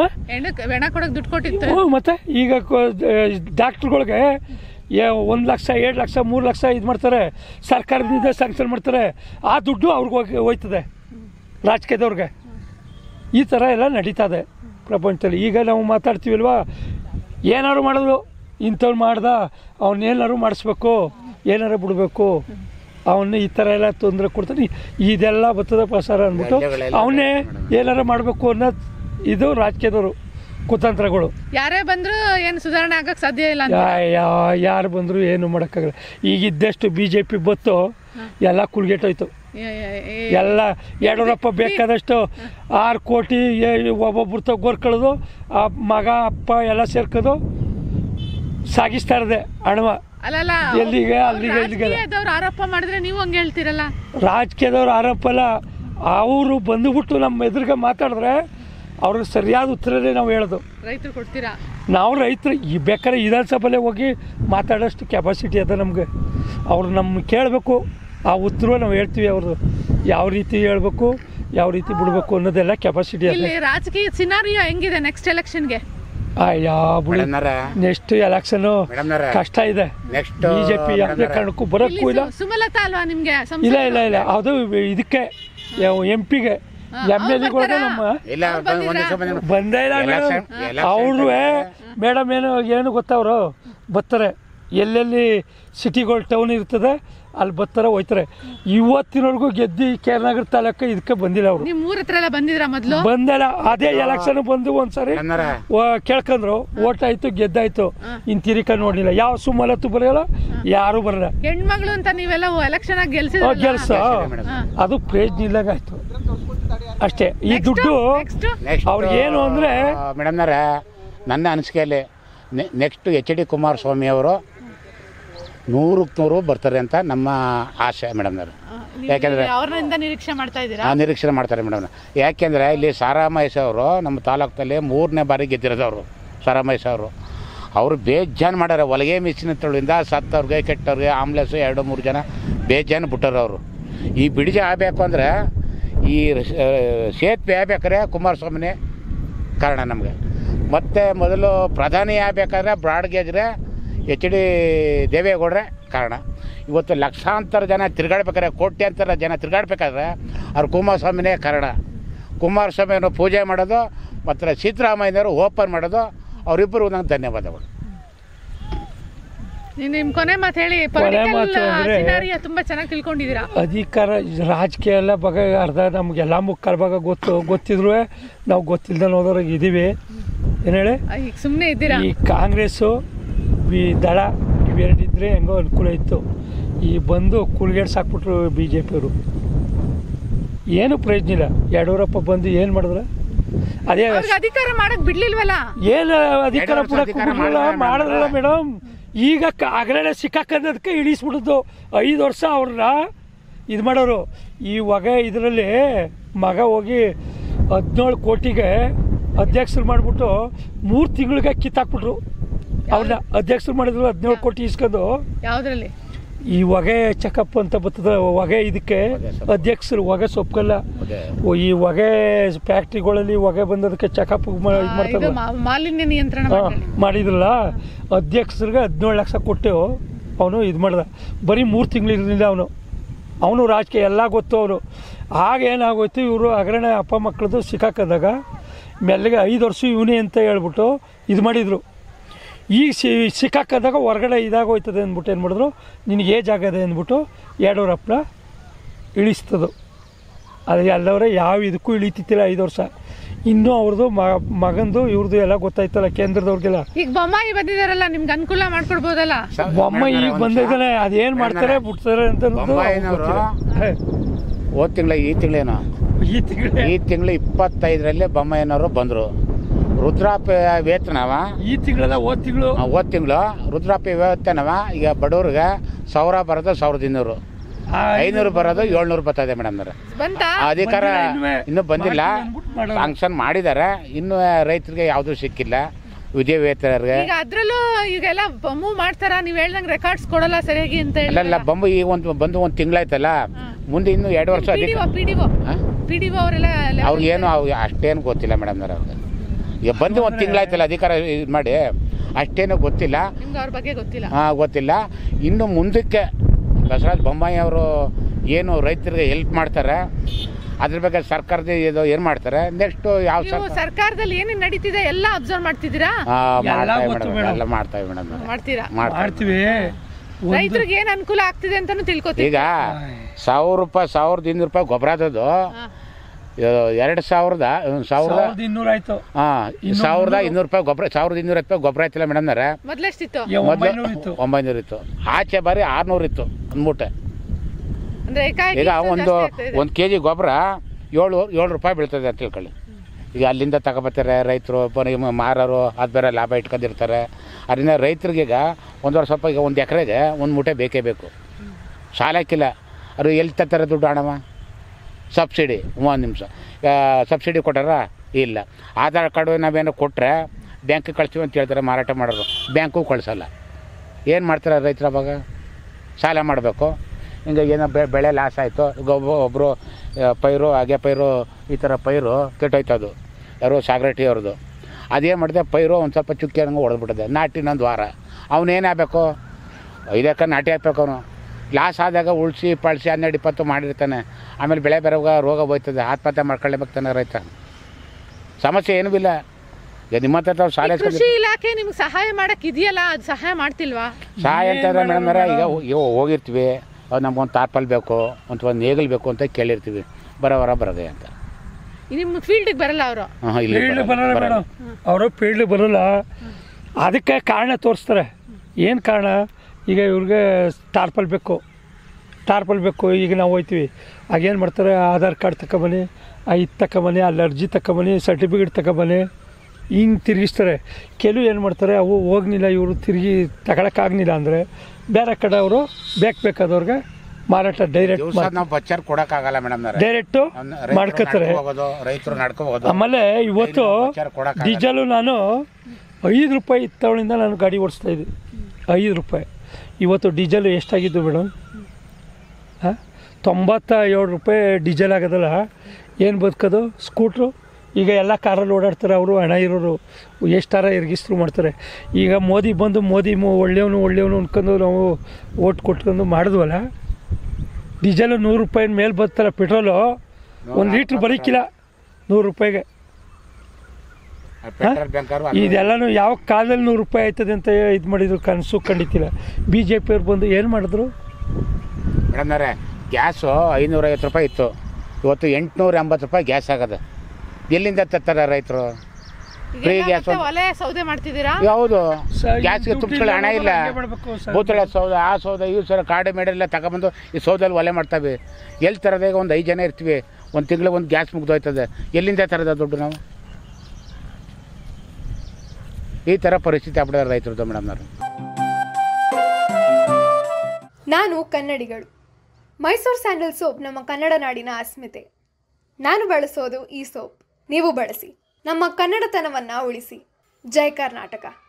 ಮತ್ತೆ ಈಗ ಡಾಕ್ಟ್ರುಗಳಿಗೆ ಒಂದು ಲಕ್ಷ ಎರಡು ಲಕ್ಷ ಮೂರು ಲಕ್ಷ ಇದು ಮಾಡ್ತಾರೆ, ಸರ್ಕಾರದಿಂದ ಸ್ಯಾಂಕ್ಷನ್ ಮಾಡ್ತಾರೆ. ಆ ದುಡ್ಡು ಅವ್ರಿಗೆ ಹೋಗಿ ಹೋಯ್ತದೆ ರಾಜಕೀಯದವ್ರಿಗೆ. ಈ ಥರ ಎಲ್ಲ ನಡೀತದೆ ಪ್ರಪಂಚದಲ್ಲಿ. ಈಗ ನಾವು ಮಾತಾಡ್ತೀವಲ್ವಾ, ಏನಾರು ಮಾಡಿದ್ರು ಇಂಥವ್ರು ಮಾಡ್ದ ಅವನ್ನೇನಾರು ಮಾಡಿಸ್ಬೇಕು, ಏನಾರು ಬಿಡಬೇಕು, ಅವನ್ನ ಈ ಥರ ಎಲ್ಲ ತೊಂದರೆ ಕೊಡ್ತಾನೆ, ಇದೆಲ್ಲ ಬರ್ತದೆ ಪ್ರಸಾರ ಅಂದ್ಬಿಟ್ಟು ಅವನ್ನೇ ಏನಾರು ಮಾಡಬೇಕು ಅನ್ನೋ ಇದು ರಾಜಕೀಯದವರು ಕುತಂತ್ರಗಳು. ಯಾರೇ ಬಂದರೂ ಏನು ಸುಧಾರಣೆ ಆಗಕ್ಕೆ ಸಾಧ್ಯ ಇಲ್ಲ. ಯಾರು ಬಂದರೂ ಏನು ಮಾಡೋಕ್ಕಾಗಲ್ಲ. ಈಗ ಇದ್ದಷ್ಟು ಬಿ ಜೆ ಪಿ ಬತ್ತು ಎಲ್ಲ ಕುಲ್ಗೆಟ್ಟೋಯ್ತು. ಎಲ್ಲ ಯಡಿಯೂರಪ್ಪ ಬೇಕಾದಷ್ಟು ಆರು ಕೋಟಿ ಒಬ್ಬೊಬ್ರು ತಗೋರ್ಕೊಳ್ಳೋದು, ಆ ಮಗ ಅಪ್ಪ ಎಲ್ಲ ಸೇರ್ಕೋದು ಸಾಗಿಸ್ತಾ ಇರದೆ ಹಣವ ಎಲ್ಲಿಗೆ ಅಲ್ಲಿಗೆ ಇಲ್ಲಿಗೆ. ಆರೋಪ ಮಾಡಿದ್ರೆ ನೀವು ಹಂಗೆ ಹೇಳ್ತೀರಲ್ಲ. ರಾಜಕೀಯದವ್ರು ಆರೋಪ ಅಲ್ಲ, ಅವರು ಬಂದುಬಿಟ್ಟು ನಮ್ಮ ಎದುರಿಗೆ ಮಾತಾಡಿದ್ರೆ ಅವ್ರಿಗೆ ಸರಿಯಾದ ಉತ್ತರನೇ ನಾವು ಹೇಳೋದು. ರೈತರು ಕೊಡ್ತೀರಾ? ನಾವು ರೈತರು ಈ ಬೇಕಾದ್ರೆ ವಿಧಾನಸಭೆಲೆ ಹೋಗಿ ಮಾತಾಡೋಷ್ಟು ಕೆಪಾಸಿಟಿ ಅದ ನಮಗೆ. ಅವ್ರು ನಮ್ಮ ಕೇಳಬೇಕು, ಆ ಉತ್ತರ ನಾವು ಹೇಳ್ತೀವಿ. ಅವ್ರದ್ದು ಯಾವ ರೀತಿ ಹೇಳ್ಬೇಕು, ಯಾವ ರೀತಿ ಬಿಡಬೇಕು ಅನ್ನೋದೆಲ್ಲ ಕೆಪಾಸಿಟಿ ಅದ. ರಾಜಕೀಯ ಸಿನಾರಿಯೋ ಹೆಂಗಿದೆ ನೆಕ್ಸ್ಟ್ ಎಲೆಕ್ಷನ್ಗೆ? ಅಯ್ಯೋ ಬಿಡಿ, ನೆಕ್ಸ್ಟ್ ಎಲೆಕ್ಷನ್ ಕಷ್ಟ ಇದೆ. ಬಿಜೆಪಿ ಯಾವುದೇ ಕಾರಣಕ್ಕೂ ಬರೋಕ್ಕೂ ಇಲ್ಲ. ಸುಮಲತಾ ಅಲ್ವಾ ನಿಮ್ಗೆ? ಇಲ್ಲ ಇಲ್ಲ ಇಲ್ಲ, ಅದು ಇದಕ್ಕೆ ಎಂ ಪಿಗೆ ಎಮ್ ಎಲ್ ಎಗಳಿಗೆ ನಮ್ಮ ಬಂದೇ ಇಲ್ಲ ಮೇಡಮ್. ಅವ್ರು ಮೇಡಮ್ ಏನು ಏನು ಗೊತ್ತವ್ರು ಬರ್ತಾರೆ, ಎಲ್ಲೆಲ್ಲಿ ಸಿಟಿಗಳು ಟೌನ್ ಇರ್ತದೆ ಅಲ್ಲಿ ಬರ್ತಾರೆ ಹೋಯ್ತಾರೆ. ಇವತ್ತಿನವರೆಗೂ ಗೆದ್ದು ಕೇರನಗರ ತಾಲೂಕು ಇದಕ್ಕೆ ಬಂದಿಲ್ಲ ಅವರು. ನಿಮ್ಮ ಊರ ಹತ್ರ ಎಲ್ಲ ಬಂದಿದ್ರ ಮೊದಲು? ಬಂದಲ್ಲ, ಅದೇ ಎಲೆಕ್ಷನ್ ಬಂದು ಒಂದ್ಸರಿ ಕೇಳ್ಕೊಂಡ್ರು, ಓಟ್ ಆಯ್ತು ಗೆದ್ದಾಯ್ತು. ಇನ್ ತಿರಿಕ ನೋಡ್ಲಿಲ್ಲ. ಯಾವ ಸುಮಲತ್ತು ಬರಲ್ಲ, ಯಾರು ಬರಲ್ಲ. ಹೆಣ್ಮಗಳು ಅಂತ ನೀವೆಲ್ಲ ಎಲೆಕ್ಷನ್ ಆಗಿ ಗೆಲ್ಸಿದ್ರ, ಗೆಲ್ಸ ಅದು ಪ್ರಯೋಜನ ಇಲ್ಲಾಗ ಆಯ್ತು ಅಷ್ಟೇ. ಈ ದುಡ್ಡು ಅವ್ರಿಗೆ ಏನು ಅಂದ್ರೆ ಮೇಡಮ್ನಾರ ನನ್ನ ಅನಿಸಿಕೆಯಲ್ಲಿ ನೆಕ್ಸ್ಟ್ ಎಚ್ ಡಿ ಕುಮಾರಸ್ವಾಮಿ ಅವರು ನೂರಕ್ಕೆ ನೂರು ಬರ್ತಾರೆ ಅಂತ ನಮ್ಮ ಆಸೆ ಮೇಡಮ್ನವ್ರು. ಯಾಕೆಂದರೆ ಅವ್ರನ್ನ ನಿರೀಕ್ಷೆ ಮಾಡ್ತಾ ಇದ್ದೀರಾ? ನಿರೀಕ್ಷೆ ಮಾಡ್ತಾರೆ ಮೇಡಮ್. ಯಾಕೆಂದರೆ ಇಲ್ಲಿ ಸಾರಾ ಮಹೇಶ್ ಅವರು ನಮ್ಮ ತಾಲೂಕಲ್ಲಿ ಮೂರನೇ ಬಾರಿ ಗೆದ್ದಿರೋದು ಅವರು. ಸಾರಾ ಮಹೇಶ್ ಅವರು ಅವರು ಬೇಜಾನ್ ಮಾಡ್ಯಾರ. ಹೊಲಿಗೆ ಮಿಷಿನ್ ತೊಳಿಂದ ಸತ್ತವ್ರಿಗೆ ಕೆಟ್ಟವ್ರಿಗೆ ಆಂಬ್ಲೆನ್ಸು ಎರಡು ಮೂರು ಜನ ಬೇಜಾನ್ ಬಿಟ್ಟರು ಅವರು. ಈ ಬಿಡಿಜ ಆಗಬೇಕು ಅಂದರೆ ಈ ಸೇತುವೆ ಆಗ್ಬೇಕಾದ್ರೆ ಕುಮಾರಸ್ವಾಮಿನೇ ಕಾರಣ ನಮಗೆ. ಮತ್ತು ಮೊದಲು ಪ್ರಧಾನಿ ಆಗಬೇಕಾದ್ರೆ ಬ್ರಾಡ್ಗೇಜ್ರೆ ಎಚ್ ಡಿ ದೇವೇಗೌಡ್ರೆ ಕಾರಣ. ಇವತ್ತು ಲಕ್ಷಾಂತರ ಜನ ತಿರುಗಾಡ್ಬೇಕಾದ್ರೆ, ಕೋಟ್ಯಾಂತರ ಜನ ತಿರುಗಾಡ್ಬೇಕಾದ್ರೆ ಅವ್ರು ಕುಮಾರಸ್ವಾಮಿನೇ ಕಾರಣ. ಕುಮಾರಸ್ವಾಮಿಯನ್ನು ಪೂಜೆ ಮಾಡೋದು ಮತ್ತು ಸಿದ್ದರಾಮಯ್ಯನವರು ಓಪನ್ ಮಾಡೋದು, ಅವರಿಬ್ಬರು ನಂಗೆ ಧನ್ಯವಾದಗಳು. ನಿಮ್ಮ ಕೊನೆ ಮಾತು ಹೇಳಿ. ತುಂಬಾ ಚೆನ್ನಾಗಿ ತಿಳ್ಕೊಂಡಿದ್ದೀರಾ. ಅಧಿಕಾರ ರಾಜಕೀಯ ಎಲ್ಲ ಬಗ್ಗೆ ಅರ್ಧ ನಮ್ಗೆಲ್ಲ ಮುಕ್ಕಾಲು ಭಾಗ ಗೊತ್ತು. ಗೊತ್ತಿದ್ರು ನಾವು ಗೊತ್ತಿಲ್ದ ಹೋದವ್ರಿಗೆ ಇದೀವಿ. ಏನು ಹೇಳಿ, ಸುಮ್ಮನೆ ಇದ್ದೀರಾ? ಈ ಕಾಂಗ್ರೆಸ್ಸು ಈ ದಳ ಇವೆರಡಿದ್ರೆ ಹೆಂಗೋ ಅನುಕೂಲ ಇತ್ತು. ಈ ಬಂದು ಕುಳ್ಗೇಡ್ ಸಾಕ್ಬಿಟ್ರು ಬಿ ಜೆ ಪಿಯವರು. ಏನು ಪ್ರಯೋಜನ ಇಲ್ಲ. ಯಡಿಯೂರಪ್ಪ ಬಂದು ಏನು ಮಾಡಿದ್ರ? ಅದೇ ಅಧಿಕಾರ ಮಾಡಕ್ ಬಿಡ್ಲಿಲ್ವಲ್ಲ. ಏನು ಅಧಿಕಾರ ಮಾಡಿದ್ರಲ್ಲ ಮೇಡಮ್. ಈಗ ಆಗಲೇ ಸಿಕ್ಕಾಕಂದದಕ್ಕೆ ಇಳಿಸ್ಬಿಡುದು. ಐದು ವರ್ಷ ಅವ್ರನ್ನ ಇದು ಮಾಡೋರು. ಈ ಹೊಗೆ ಇದರಲ್ಲಿ ಮಗ ಹೋಗಿ ಹದಿನೇಳು ಕೋಟಿಗೆ ಅಧ್ಯಕ್ಷರು ಮಾಡಿಬಿಟ್ಟು ಮೂರು ತಿಂಗಳಿಗೆ ಕಿತ್ತಾಕ್ಬಿಟ್ರು. ಅವ್ರನ್ನ ಅಧ್ಯಕ್ಷರು ಮಾಡಿದ್ರು ಹದಿನೇಳು ಕೋಟಿ ಇಸ್ಕೊಂಡು. ಯಾವುದ್ರಲ್ಲಿ? ಈ ಹೊಗೆ ಚೆಕಪ್ ಅಂತ ಬರ್ತದೆ ಹೊಗೆ, ಇದಕ್ಕೆ ಅಧ್ಯಕ್ಷರು ಹೊಗೆ ಸೊಪ್ಪಲ್ಲ. ಈ ಹೊಗೆ ಫ್ಯಾಕ್ಟ್ರಿಗಳಲ್ಲಿ ಹೊಗೆ ಬಂದದಕ್ಕೆ ಚೆಕಪ್ ಇದು ಮಾಡ್ತಾರೆ, ಮಾಲಿನ್ಯ ನಿಯಂತ್ರಣ ಮಾಡಿದ್ರಲ್ಲ. ಅಧ್ಯಕ್ಷರಿಗೆ ಹದಿನೇಳು ಲಕ್ಷ ಕೊಟ್ಟು ಅವನು ಇದು ಮಾಡ್ದ. ಬರೀ ಮೂರು ತಿಂಗಳಿರಲಿಲ್ಲ ಅವನು. ಅವನು ರಾಜಕೀಯ ಎಲ್ಲ ಗೊತ್ತು ಅವರು. ಆಗ ಏನಾಗೋಯ್ತು, ಇವರು ಹಗರಣ ಅಪ್ಪ ಮಕ್ಕಳದು ಸಿಕ್ಕಾಕದಾಗ ಮೆಲ್ಲಗೆ ಐದು ವರ್ಷ ಇವನೇ ಅಂತ ಹೇಳ್ಬಿಟ್ಟು ಇದು ಮಾಡಿದರು. ಈಗ ಸಿ ಸಿಕ್ಕಾಕದಾಗ ಹೊರಗಡೆ ಇದಾಗೋಯ್ತದೆ ಅಂದ್ಬಿಟ್ಟು ಏನು ಮಾಡಿದ್ರು, ನಿನಗೆ ಏಜ್ ಆಗದೆ ಅಂದ್ಬಿಟ್ಟು ಯಡಿಯೂರಪ್ಪನ ಇಳಿಸ್ತದು. ಅದು ಎಲ್ಲವರೇ ಯಾವ ಇದಕ್ಕೂ ಇಳಿತಿತ್ತಿಲ್ಲ ಐದು ವರ್ಷ. ಇನ್ನೂ ಅವ್ರದ್ದು ಮಗಂದು ಇವ್ರದ್ದು ಎಲ್ಲ ಗೊತ್ತಾಯ್ತಲ್ಲ ಕೇಂದ್ರದವ್ರಿಗೆಲ್ಲ. ಈಗ ಬೊಮ್ಮಾಯಿ ಬಂದಿದಾರಲ್ಲ, ನಿಮ್ಗೆ ಅನುಕೂಲ ಮಾಡ್ಕೊಡ್ಬೋದಲ್ಲ. ಬೊಮ್ಮಾಯಿ ಈಗ ಬಂದಿದ್ದಾನೆ, ಅದೇನು ಮಾಡ್ತಾರೆ ಬಿಡ್ತಾರೆ ಅಂತ. ಹೋದ ತಿಂಗಳ ಈ ತಿಂಗಳೇನೋ ಈ ತಿಂಗಳು ಈ ತಿಂಗಳು ಇಪ್ಪತ್ತೈದರಲ್ಲೇ ಬೊಮ್ಮಾಯಿನವರು ಬಂದರು. ರುದ್ರಾಪ ವೇತನವ ಈ ತಿಂಗಳಲ್ಲ ಹೋದ ತಿಂಗಳು ಹೋದ ತಿಂಗಳು ರುದ್ರಾಪ ವೇತನವ ಈಗ ಬಡವ್ರಿಗೆ ಸಾವಿರ ಬರೋದು ಸಾವಿರದ ಇನ್ನೂರು, ಐನೂರು ಬರೋದು ಏಳ್ನೂರು ಬರ್ತದೆ ಮೇಡಮ್. ಅಧಿಕಾರ ಇನ್ನೂ ಬಂದಿಲ್ಲ, ಸಾಂಕ್ಷನ್ ಮಾಡಿದ್ದಾರೆ. ಇನ್ನೂ ರೈತರಿಗೆ ಯಾವುದೂ ಸಿಕ್ಕಿಲ್ಲ. ವಿದ್ಯಾವೇತನರಿಗೆ ಅದ್ರಲ್ಲೂ ಈಗೆಲ್ಲ ಬಂಬು ಮಾಡ್ತಾರ. ನೀವು ಹೇಳ್ದಂಗೆ ರೆಕಾರ್ಡ್ಸ್ ಕೊಡಲ್ಲ ಸರಿಯಾಗಿ ಅಂತ ಹೇಳಿ. ಅಲ್ಲ ಬಂಬು ಈಗ ಒಂದು ಬಂದು ಒಂದು ತಿಂಗಳಾಯ್ತಲ್ಲ, ಮುಂದೆ ಇನ್ನು ಎರಡು ವರ್ಷ ಅವ್ರಿಗೇನು ಅಷ್ಟೇನು ಗೊತ್ತಿಲ್ಲ ಮೇಡಮ್. ಅವ್ರಿಗೆ ಈಗ ಬಂದು ಒಂದು ತಿಂಗಳಾಯ್ತಲ್ಲ ಅಧಿಕಾರ ಇದು ಮಾಡಿ, ಅಷ್ಟೇನು ಗೊತ್ತಿಲ್ಲ. ಅವ್ರ ಬಗ್ಗೆ ಗೊತ್ತಿಲ್ಲ. ಹಾಂ ಗೊತ್ತಿಲ್ಲ. ಇನ್ನು ಮುಂದಕ್ಕೆ ಬಸವರಾಜ ಬೊಮ್ಮಾಯಿ ಅವರು ಏನು ರೈತರಿಗೆ ಹೆಲ್ಪ್ ಮಾಡ್ತಾರೆ, ಅದ್ರ ಬಗ್ಗೆ ಸರ್ಕಾರದ ಇದು ಏನು ಮಾಡ್ತಾರೆ, ನೆಕ್ಸ್ಟ್ ಯಾವ ಸರ್ಕಾರದಲ್ಲಿ ಏನೇನು ನಡೀತಿದೆ ಎಲ್ಲ ಅಬ್ಸರ್ವ್ ಮಾಡ್ತಿದ್ದೀರಾ? ಎಲ್ಲ ಮಾಡ್ತಾವೆ ಮೇಡಮ್. ಮಾಡ್ತೀರಾ? ಮಾಡ್ತೀವಿ. ರೈತರಿಗೆ ಏನು ಅನುಕೂಲ ಆಗ್ತಿದೆ ಅಂತಾನು ತಿಳ್ಕೊತೀವಿ. ಈಗ ಸಾವಿರ ರೂಪಾಯಿ ಸಾವಿರದ ಇನ್ನೂರು ರೂಪಾಯಿ ಗೊಬ್ಬರ ಆದದ್ದು ಎರಡು ಸಾವಿರದ ಸಾವಿರದ ಇನ್ನೂರ ಆಯ್ತು. ಹಾಂ ಸಾವಿರದ ಇನ್ನೂರು ರೂಪಾಯಿ ಗೊಬ್ಬರ, ಸಾವಿರದ ಇನ್ನೂರ ರೂಪಾಯಿ ಗೊಬ್ಬರ ಆಯ್ತಿಲ್ಲ ಮೇಡಮ್ನಾರ. ಮೊದಲೆಷ್ಟಿತ್ತು? ಮೊದಲು ಒಂಬೈನೂರು ಇತ್ತು. ಆಚೆ ಬಾರಿ ಆರ್ನೂರು ಇತ್ತು ಒಂದು ಮೂಟೆ. ಈಗ ಒಂದು ಒಂದು ಕೆ ಜಿ ಗೊಬ್ಬರ ಏಳು ಏಳು ರೂಪಾಯಿ ಬೀಳ್ತದೆ ಅಂತ ತಿಳ್ಕೊಳ್ಳಿ. ಈಗ ಅಲ್ಲಿಂದ ತಗೊಬರ್ತಾರೆ ರೈತರು, ಮಾರೋರು ಅದು ಬೇರೆ ಲಾಭ ಇಟ್ಕೊಂಡಿರ್ತಾರೆ. ಅದರಿಂದ ರೈತರಿಗೀಗ ಒಂದೂವರೆ ಸ್ವಲ್ಪ ಈಗ ಒಂದು ಎಕರೆಗೆ ಒಂದು ಮೂಟೆ ಬೇಕೇ ಬೇಕು. ಸಾಲಕ್ಕಿಲ್ಲ. ಅದು ಎಲ್ಲಿ ತರ್ತಾರೆ ದುಡ್ಡು ಹಣವ? ಸಬ್ಸಿಡಿ. ಒಂದು ನಿಮಿಷ ಸಬ್ಸಿಡಿ ಕೊಟ್ಟಾರ? ಇಲ್ಲ. ಆಧಾರ್ ಕಾರ್ಡು ನಾವೇನೋ ಕೊಟ್ಟರೆ ಬ್ಯಾಂಕಿಗೆ ಕಳಿಸ್ತೀವಿ ಅಂತ ಹೇಳ್ತಾರೆ ಮಾರಾಟ ಮಾಡೋರು, ಬ್ಯಾಂಕು ಕಳಿಸಲ್ಲ. ಏನು ಮಾಡ್ತಾರೆ ರೈತರು? ಅವಾಗ ಸಾಲ ಮಾಡಬೇಕು. ಹಿಂಗೆ ಏನೋ ಬೆಳೆ ಲಾಸ್ ಆಯಿತು, ಗೊಬ್ಬ ಒಬ್ಬರು ಪೈರು ಹಾಗೆ ಪೈರು ಈ ಥರ ಪೈರು ಕೆಟ್ಟೋಯ್ತದು, ಯಾರು ಸಾಗರಟಿ ಅವ್ರದ್ದು. ಅದೇನು ಮಾಡಿದೆ, ಪೈರು ಒಂದು ಸ್ವಲ್ಪ ಚುಕ್ಕಿ ಹಂಗೆ ಹೊಡೆದ್ಬಿಟ್ಟಿದೆ. ನಾಟಿ ಇನ್ನೊಂದು ವಾರ ಅವನೇನಾಗಬೇಕು, ಐದು ಎಕರೆ ನಾಟಿ ಹಾಕ್ಬೇಕು. ಅವನು ಲಾಸ್ ಆದಾಗ ಉಳಿಸಿ ಪಳಿಸಿ ಹನ್ನೆರಡು ಇಪ್ಪತ್ತು ಮಾಡಿರ್ತಾನೆ. ಆಮೇಲೆ ಬೆಳೆ ಬರೋವಾಗ ರೋಗ ಹೋಯ್ತದೆ, ಆತ್ಮಹತ್ಯೆ ಮಾಡ್ಕೊಳ್ಳೇಬೇಕಾನೆ ರೈತ. ಸಮಸ್ಯೆ ಏನೂ ಇಲ್ಲ. ಈಗ ನಿಮ್ಮ ಹತ್ರ ಶಾಲೆ ಕೃಷಿ ಇಲಾಖೆ ನಿಮ್ಗೆ ಸಹಾಯ ಮಾಡಕ್ಕೆ ಇದೆಯಲ್ಲ, ಅದು ಸಹಾಯ ಮಾಡ್ತಿಲ್ವಾ? ಸಹಾಯ ಅಂತಂದ್ರೆ ಮೇಡಮ್ ಈಗ ಹೋಗಿರ್ತೀವಿ, ಅವ್ರು ನಮ್ಗೊಂದು ತಾರ್ಪಲ್ ಬೇಕು ಅಂತ ಒಂದು ನೇಗಲ್ ಬೇಕು ಅಂತ ಕೇಳಿರ್ತೀವಿ ಬರೋವರ ಬರೋದೆ ಅಂತ. ನಿಮ್ಮ ಫೀಲ್ಡಿಗೆ ಬರಲ್ಲ ಅವರು? ಫೀಲ್ಡ್ ಬರಲ್ಲ ಮೇಡಮ್, ಅವರು ಫೀಲ್ಡ್ ಬರಲ್ಲ. ಅದಕ್ಕೆ ಕಾರಣ ತೋರಿಸ್ತಾರೆ. ಏನು ಕಾರಣ? ಈಗ ಇವ್ರಿಗೆ ಟಾರ್ಪಲ್ ಬೇಕು ಟಾರ್ಪಲ್ ಬೇಕು ಈಗ ನಾವು ಹೋಗ್ತೀವಿ, ಆಗೇನು ಮಾಡ್ತಾರೆ, ಆಧಾರ್ ಕಾರ್ಡ್ ತಗೊಬನ್ನಿ, ಇದು ತಗೊಬನ್ನಿ, ಅಲ್ಲಿ ಅರ್ಜಿ ತಗೊಬನ್ನಿ, ಸರ್ಟಿಫಿಕೇಟ್ ತಗೊಬನ್ನಿ, ಹಿಂಗೆ ತಿರುಗಿಸ್ತಾರೆ. ಕೆಲವು ಏನು ಮಾಡ್ತಾರೆ, ಅವು ಹೋಗ್ನಿಲ್ಲ ಇವರು ತಿರುಗಿ ತಗೊಳಕ್ಕಾಗಲಿಲ್ಲ ಅಂದರೆ ಬೇರೆ ಕಡೆ ಅವರು ಬೇಕು ಬೇಕಾದವ್ರಿಗೆ ಮಾರಾಟ ಡೈರೆಕ್ಟ್ ನಾವು ಬಚ್ಚಾರ್ ಕೊಡೋಕ್ಕಾಗಲ್ಲ ಮೇಡಮ್, ಡೈರೆಕ್ಟು ಮಾಡ್ಕೊತಾರೆ ರೈತರು ನಡ್ಕೋಬಹುದು. ಆಮೇಲೆ ಇವತ್ತು ಡೀಸೆಲು ನಾನು ಐದು ರೂಪಾಯಿ ಇತ್ತವಳಿಂದ ನಾನು ಗಾಡಿ ಓಡಿಸ್ತಾ ಇದ್ದೆ, ಐದು ರೂಪಾಯಿ. ಇವತ್ತು ಡೀಸೆಲ್ ಎಷ್ಟಾಗಿದ್ದು ಮೇಡಮ್? ಹಾಂ, ತೊಂಬತ್ತ ಏಳು ರೂಪಾಯಿ ಡೀಸೆಲ್ ಆಗೋದಲ್ಲ, ಏನು ಬದುಕೋದು? ಸ್ಕೂಟ್ರು ಈಗ ಎಲ್ಲ ಕಾರಲ್ಲಿ ಓಡಾಡ್ತಾರೆ, ಅವರು ಹಣ ಇರೋರು ಎಷ್ಟಾರ ಎರಗಿಸ್ರು ಮಾಡ್ತಾರೆ. ಈಗ ಮೋದಿ ಬಂದು ಮೋದಿ ಒಳ್ಳೆಯವನು ಒಳ್ಳೆಯವನು ಅಂದ್ಕೊಂಡು ನಾವು ಓಟ್ ಕೊಟ್ಕೊಂಡು ಮಾಡಿದ್ವಲ್ಲ, ಡೀಸೆಲು ನೂರು ರೂಪಾಯಿ ಮೇಲೆ ಬರ್ತಾರೆ, ಪೆಟ್ರೋಲು ಒಂದು ಲೀಟ್ರ್ ಬರೀಕಿಲ್ಲ ನೂರು ರೂಪಾಯಿಗೆ. ಇದೆಲ್ಲನೂ ಯಾವ ಕಾಲದಲ್ಲಿ ನೂರು ರೂಪಾಯಿ ಆಯ್ತದೆ ಅಂತ ಇದು ಮಾಡಿದ್ರು, ಕನಸು ಕಂಡಿತ್ತಿಲ್ಲ. ಬಿ ಜೆ ಪಿಯವ್ರು ಬಂದು ಏನು ಮಾಡಿದ್ರು ಮೇಡಮ್ನವ್ರೆ? ಗ್ಯಾಸು ಐನೂರೈವತ್ತು ರೂಪಾಯಿ ಇತ್ತು, ಇವತ್ತು ಎಂಟುನೂರ ಎಂಬತ್ತು ರೂಪಾಯಿ ಗ್ಯಾಸ್ ಆಗದೆ. ಎಲ್ಲಿಂದ ತರ್ತಾರೆ ರೈತರು? ಫ್ರೀ ಗ್ಯಾಸ್ ಸೌದೆ ಮಾಡ್ತಿದ್ದೀರಾ? ಹೌದು, ಗ್ಯಾಸ್ಗೆ ತುಂಬಿಸ್ಕೊಳ್ಳೋ ಹಣ ಇಲ್ಲ. ಭೂತಳೆ ಸೌದೆ, ಆ ಸೌದೆ, ಈ ಸೌದೆ, ಕಾಡೆ ಮೇಡೆಲ್ಲ ತಗೊಬಂದು ಈ ಸೌದಲ್ಲಿ ಒಲೆ ಮಾಡ್ತಾವೆ. ಎಲ್ಲಿ ತರೋದಾಗ ಒಂದು ಐದು ಜನ ಇರ್ತೀವಿ, ಒಂದು ತಿಂಗಳಿಗೆ ಒಂದು ಗ್ಯಾಸ್ ಮುಗ್ದೋಯ್ತದೆ. ಎಲ್ಲಿಂದ ತರೋದ ದುಡ್ಡು ನಾವು? ಈ ಥರ ಪರಿಸ್ಥಿತಿ ಆಗ್ಬಿಡೋದು ರೈತರದ್ದು ಮೇಡಮ್ನವರು. ನಾನು ಕನ್ನಡಿಗಳು. ಮೈಸೂರು ಸ್ಯಾಂಡಲ್ ಸೋಪ್ ನಮ್ಮ ಕನ್ನಡ ನಾಡಿನ ಅಸ್ಮಿತೆ. ನಾನು ಬಳಸೋದು ಈ ಸೋಪ್, ನೀವು ಬಳಸಿ. ನಮ್ಮ ಕನ್ನಡತನವನ್ನು ಉಳಿಸಿ. ಜೈ ಕರ್ನಾಟಕ.